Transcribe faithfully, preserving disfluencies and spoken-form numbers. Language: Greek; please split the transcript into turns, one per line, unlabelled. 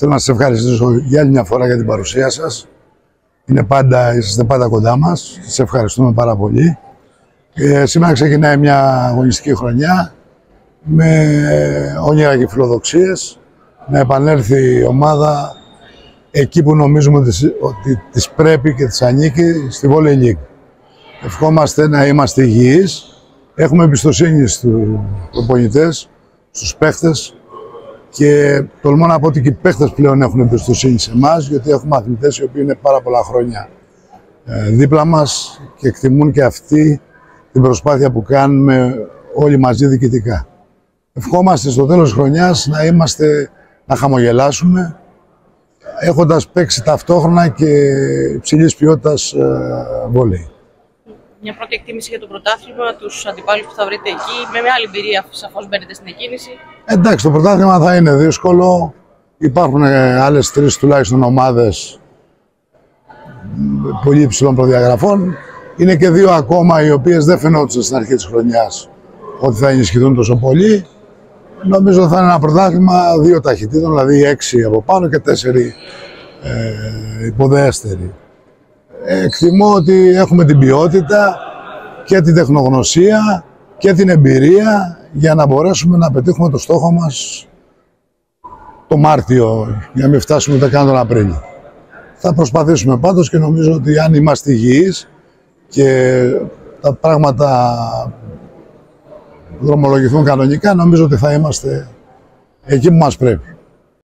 Θέλω να σας ευχαριστήσω για άλλη μια φορά για την παρουσία σας. Είναι πάντα, είστε πάντα κοντά μας. Σας ευχαριστούμε πάρα πολύ. Ε, σήμερα ξεκινάει μια αγωνιστική χρονιά με όνειρα και φιλοδοξίες. Να επανέλθει η ομάδα εκεί που νομίζουμε ότι της πρέπει και της ανήκει, στη Volley League. Ευχόμαστε να είμαστε υγιείς. Έχουμε εμπιστοσύνη στους προπονητές, στους παίχτες και τολμώ να πω ότι και οι παίχτες πλέον έχουν εμπιστοσύνη σε εμάς, γιατί έχουμε αθλητές οι οποίοι είναι πάρα πολλά χρόνια ε, δίπλα μας και εκτιμούν και αυτοί την προσπάθεια που κάνουμε όλοι μαζί διοικητικά. Ευχόμαστε στο τέλος της χρονιάς να είμαστε, να χαμογελάσουμε, έχοντας παίξει ταυτόχρονα και υψηλής ποιότητας ε, βόλεϊ.
Μια πρώτη εκτίμηση για το πρωτάθλημα, τους αντιπάλους που θα βρείτε εκεί, με μεγάλη εμπειρία σαφώς μπαίνετε στην εκκίνηση.
Εντάξει, το πρωτάθλημα θα είναι δύσκολο. Υπάρχουν άλλες τρεις τουλάχιστον ομάδες πολύ υψηλών προδιαγραφών. Είναι και δύο ακόμα οι οποίες δεν φαινόντουσαν στην αρχή της χρονιάς ότι θα ενισχυθούν τόσο πολύ. Νομίζω θα είναι ένα πρωτάθλημα δύο ταχυτήτων, δηλαδή έξι από πάνω και τέσσερι ε, υποδέστεροι. Εκτιμώ ότι έχουμε την ποιότητα και την τεχνογνωσία και την εμπειρία για να μπορέσουμε να πετύχουμε το στόχο μας το Μάρτιο, για να μην φτάσουμε ούτε καν τον Απρίλιο. Θα προσπαθήσουμε πάντως και νομίζω ότι αν είμαστε υγιείς και τα πράγματα δρομολογηθούν κανονικά, νομίζω ότι θα είμαστε εκεί που μας πρέπει.